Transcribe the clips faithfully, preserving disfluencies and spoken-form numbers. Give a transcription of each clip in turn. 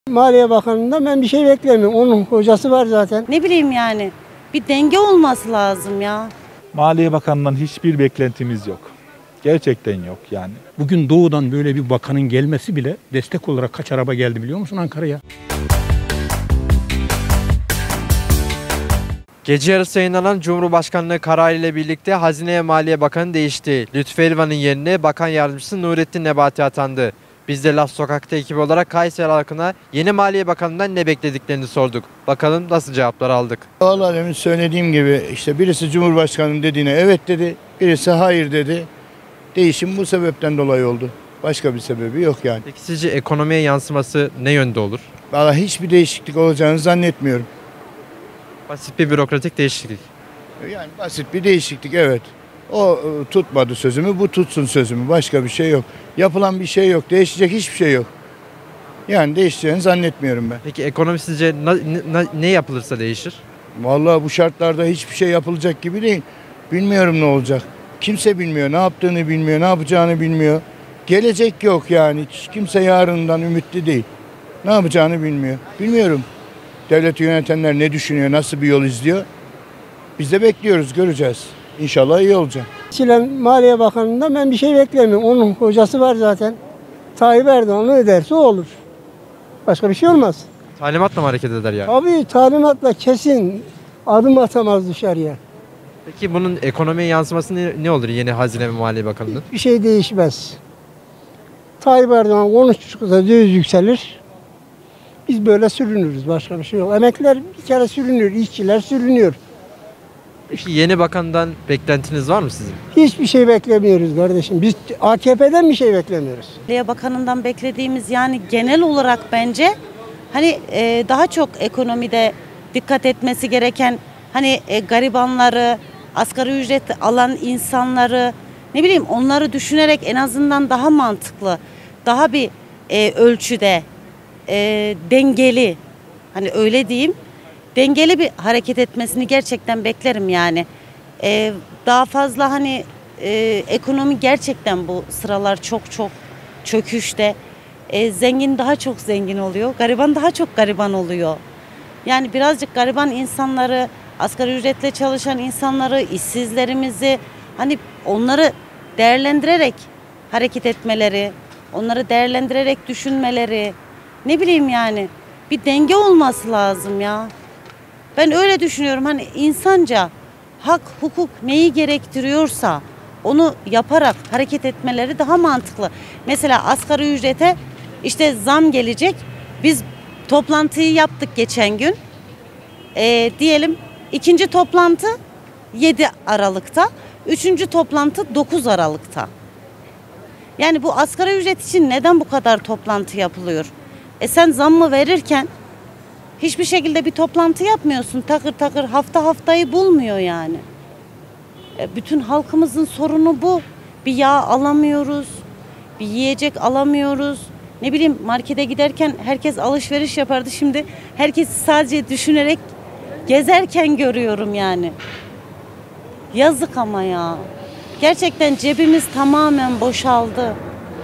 Maliye Bakanı'ndan ben bir şey beklemiyorum. Onun hocası var zaten. Ne bileyim yani bir denge olması lazım ya. Maliye Bakanı'ndan hiçbir beklentimiz yok. Gerçekten yok yani. Bugün doğudan böyle bir bakanın gelmesi bile destek olarak kaç araba geldi biliyor musun Ankara'ya? Gece yarısı yayınlanan Cumhurbaşkanlığı kararı ile birlikte Hazine ve Maliye Bakanı değişti. Lütfü Elvan'ın yerine Bakan Yardımcısı Nurettin Nebati atandı. Biz de Laf Sokak'ta ekibi olarak Kayseri halkına yeni Maliye Bakanı'ndan ne beklediklerini sorduk. Bakalım nasıl cevaplar aldık. Vallahi demin söylediğim gibi işte birisi Cumhurbaşkanı'nın dediğine evet dedi, birisi hayır dedi. Değişim bu sebepten dolayı oldu. Başka bir sebebi yok yani. Peki sizce ekonomiye yansıması ne yönde olur? Vallahi hiçbir değişiklik olacağını zannetmiyorum. Basit bir bürokratik değişiklik. Yani basit bir değişiklik evet. O e, tutmadı sözümü, bu tutsun sözümü. Başka bir şey yok. Yapılan bir şey yok, değişecek hiçbir şey yok. Yani değişeceğini zannetmiyorum ben. Peki ekonomi sizce na- na- ne yapılırsa değişir? Vallahi bu şartlarda hiçbir şey yapılacak gibi değil. Bilmiyorum ne olacak. Kimse bilmiyor, ne yaptığını bilmiyor, ne yapacağını bilmiyor. Gelecek yok yani. Hiç kimse yarından ümitli değil. Ne yapacağını bilmiyor. Bilmiyorum. Devleti yönetenler ne düşünüyor, nasıl bir yol izliyor? Biz de bekliyoruz, göreceğiz. İnşallah iyi olacak. Çilen Maliye Bakanı'ndan ben bir şey beklemiyorum. Onun hocası var zaten. Tayyip Erdoğan ne ederse o olur. Başka bir şey olmaz. Talimatla mı hareket eder yani? Tabii talimatla kesin adım atamaz dışarıya. Peki bunun ekonomiye yansıması ne, ne olur yeni Hazine ve Maliye Bakanı'nın? Bir şey değişmez. Tayyip Erdoğan konuştukça döviz yükselir. Biz böyle sürünürüz. Başka bir şey yok. Emekliler bir kere sürünüyor. İşçiler sürünüyor. Peki yeni bakandan beklentiniz var mı sizin? Hiçbir şey beklemiyoruz kardeşim. Biz A K P'den bir şey beklemiyoruz. Maliye Bakanı'ndan beklediğimiz yani genel olarak bence hani e, daha çok ekonomide dikkat etmesi gereken hani e, garibanları, asgari ücret alan insanları ne bileyim onları düşünerek en azından daha mantıklı, daha bir e, ölçüde e, dengeli hani öyle diyeyim dengeli bir hareket etmesini gerçekten beklerim yani. E, daha fazla hani e, ekonomi gerçekten bu sıralar çok çok çöküşte. E, zengin daha çok zengin oluyor, gariban daha çok gariban oluyor. Yani birazcık gariban insanları, asgari ücretle çalışan insanları, işsizlerimizi hani onları değerlendirerek hareket etmeleri, onları değerlendirerek düşünmeleri, ne bileyim yani bir denge olması lazım ya. Ben öyle düşünüyorum hani insanca hak, hukuk neyi gerektiriyorsa onu yaparak hareket etmeleri daha mantıklı. Mesela asgari ücrete işte zam gelecek. Biz toplantıyı yaptık geçen gün. Ee, diyelim ikinci toplantı yedi Aralık'ta, üçüncü toplantı dokuz Aralık'ta. Yani bu asgari ücret için neden bu kadar toplantı yapılıyor? E sen zammı verirken hiçbir şekilde bir toplantı yapmıyorsun. Takır takır hafta haftayı bulmuyor yani. E bütün halkımızın sorunu bu. Bir yağ alamıyoruz, bir yiyecek alamıyoruz. Ne bileyim markete giderken herkes alışveriş yapardı. Şimdi herkes sadece düşünerek gezerken görüyorum yani. Yazık ama ya. Gerçekten cebimiz tamamen boşaldı.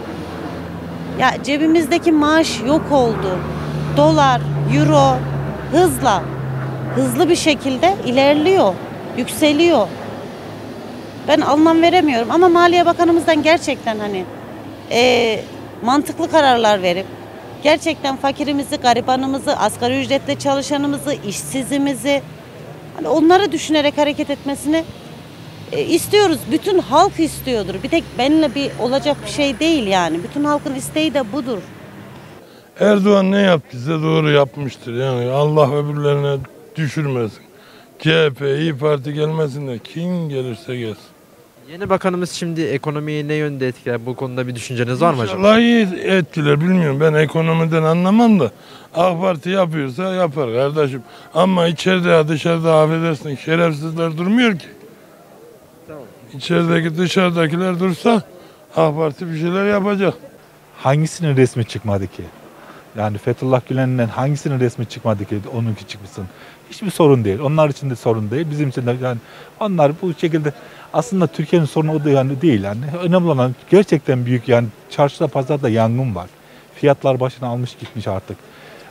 Ya cebimizdeki maaş yok oldu. Dolar, euro hızla, hızlı bir şekilde ilerliyor, yükseliyor. Ben anlam veremiyorum ama Maliye Bakanımızdan gerçekten hani e, mantıklı kararlar verip gerçekten fakirimizi, garibanımızı, asgari ücretle çalışanımızı, işsizimizi hani onları düşünerek hareket etmesini e, istiyoruz. Bütün halk istiyordur. Bir tek benimle bir olacak bir şey değil yani. Bütün halkın isteği de budur. Erdoğan ne yaptıysa doğru yapmıştır. Yani Allah öbürlerine düşürmesin. C H P, İYİ Parti gelmesin de kim gelirse gelsin. Yeni bakanımız şimdi ekonomiyi ne yönde etkiler? Bu konuda bir düşünceniz var mı acaba? İnşallah iyi etkiler bilmiyorum. Ben ekonomiden anlamam da AK Parti yapıyorsa yapar kardeşim. Ama içeride ya dışarıda affedersin şerefsizler durmuyor ki. Tamam. İçerideki dışarıdakiler dursa AK Parti bir şeyler yapacak. Hangisinin resmi çıkmadı ki? Yani Fethullah Gülen'in hangisinin resmi çıkmadı ki onunki çıkmışsın? Hiçbir sorun değil. Onlar için de sorun değil. Bizim için de yani onlar bu şekilde aslında Türkiye'nin sorunu o da yani değil yani. Önemli olan gerçekten büyük yani çarşıda pazarda yangın var. Fiyatlar başına almış gitmiş artık.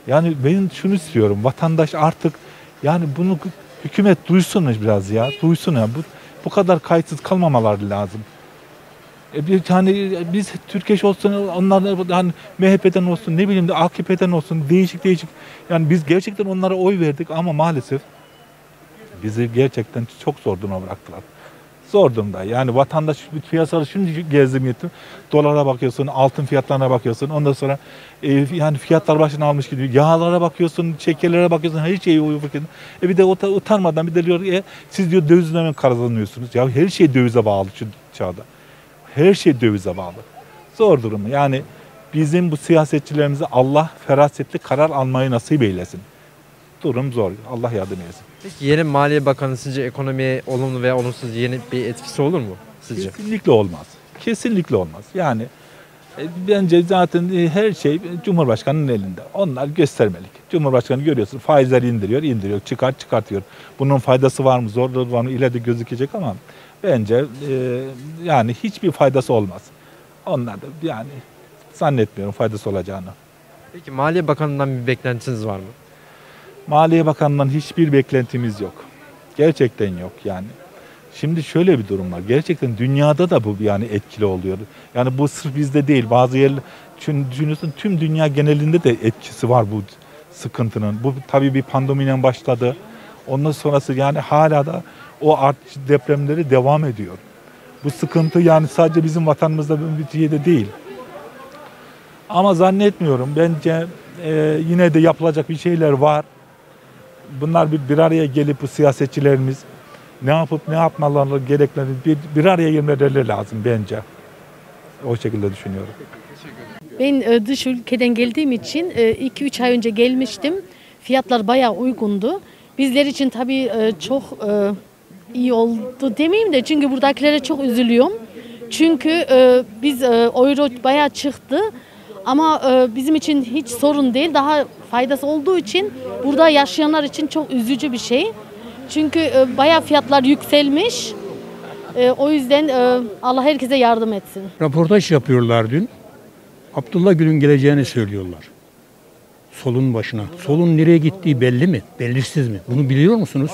Yani ben şunu istiyorum. Vatandaş artık yani bunu hükümet duysun biraz ya. Duysun ya. Bu, bu kadar kayıtsız kalmamaları lazım. E bir hani biz Türkeş olsun, onlar hani M H P'den olsun, ne bileyim de A K P'den olsun, değişik değişik. Yani biz gerçekten onlara oy verdik ama maalesef bizi gerçekten çok zor duruma bıraktılar. Zor durumda. Yani vatandaş piyasaları şimdi gezdim gittim. Dolara bakıyorsun, altın fiyatlarına bakıyorsun. Ondan sonra e, yani fiyatlar başına almış gidiyor. Yağlara bakıyorsun, şekerlere bakıyorsun. Her şeyi bakıyorsun. E bir de utanmadan bir de diyor e, siz diyor dövizle mi kazanıyorsunuz? Ya her şey dövize bağlı şu çağda. Her şey dövize bağlı. Zor durum. Yani bizim bu siyasetçilerimize Allah ferasetli karar almayı nasip eylesin. Durum zor. Allah yardım eylesin. Peki yeni Maliye Bakanı sizce ekonomiye olumlu veya olumsuz yeni bir etkisi olur mu sizce? Kesinlikle olmaz. Kesinlikle olmaz. Yani e, bence zaten e, her şey Cumhurbaşkanı'nın elinde. Onlar göstermelik. Cumhurbaşkanı görüyorsun faizleri indiriyor, indiriyor, çıkar, çıkartıyor. Bunun faydası var mı, zorluğu var mı ileride gözükecek ama bence e, yani hiçbir faydası olmaz. Onlar da yani zannetmiyorum faydası olacağını. Peki Maliye Bakanı'ndan bir beklentiniz var mı? Maliye Bakanı'ndan hiçbir beklentimiz yok. Gerçekten yok yani. Şimdi şöyle bir durum var. Gerçekten dünyada da bu yani etkili oluyor. Yani bu sırf bizde değil. Bazı yerler düşünüyorsun tüm dünya genelinde de etkisi var bu sıkıntının. Bu tabii bir pandemiyle başladı. Ondan sonrası yani hala da o artış depremleri devam ediyor. Bu sıkıntı yani sadece bizim vatanımızda bir şeyde değil. Ama zannetmiyorum. Bence e, yine de yapılacak bir şeyler var. Bunlar bir, bir araya gelip bu siyasetçilerimiz ne yapıp ne yapmaları gereklerini bir, bir araya gelmeleri lazım bence. O şekilde düşünüyorum. Ben e, dış ülkeden geldiğim için iki üç ay önce gelmiştim. Fiyatlar bayağı uygundu. Bizler için tabii e, çok e, iyi oldu demeyeyim de çünkü buradakilere çok üzülüyorum. Çünkü e, biz e, euro bayağı çıktı ama e, bizim için hiç sorun değil. Daha faydası olduğu için burada yaşayanlar için çok üzücü bir şey. Çünkü e, bayağı fiyatlar yükselmiş. E, o yüzden e, Allah herkese yardım etsin. Röportaj yapıyorlar dün. Abdullah Gül'ün geleceğini söylüyorlar. Solun başına. Solun nereye gittiği belli mi? Belirsiz mi? Bunu biliyor musunuz?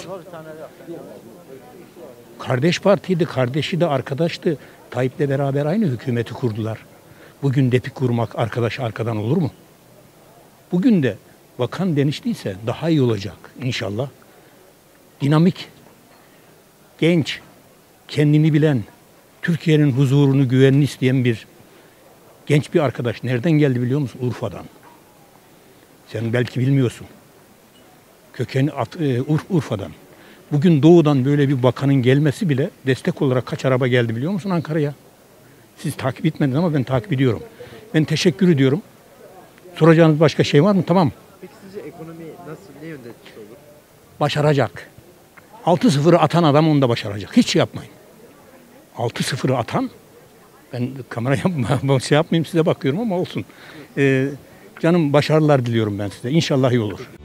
Kardeş partiydi, kardeşi de arkadaştı. Tayyip'le beraber aynı hükümeti kurdular. Bugün depik kurmak arkadaş arkadan olur mu? Bugün de bakan deniştiyse daha iyi olacak inşallah. Dinamik, genç, kendini bilen, Türkiye'nin huzurunu, güvenini isteyen bir genç bir arkadaş. Nereden geldi biliyor musun? Urfa'dan. Sen belki bilmiyorsun. Kökeni e, Ur, Urfa'dan. Bugün doğudan böyle bir bakanın gelmesi bile destek olarak kaç araba geldi biliyor musun Ankara'ya? Siz takip etmediniz ama ben takip ediyorum. Ben teşekkür ediyorum. Soracağınız başka şey var mı? Tamam. Peki sizce ekonomi nasıl, ne yönde etkisi olur? Başaracak. altı sıfırı atan adam onu da başaracak. Hiç şey yapmayın. altı sıfırı atan, ben kamera yapma, şey yapmayayım size bakıyorum ama olsun. Ee, canım başarılar diliyorum ben size. İnşallah iyi olur.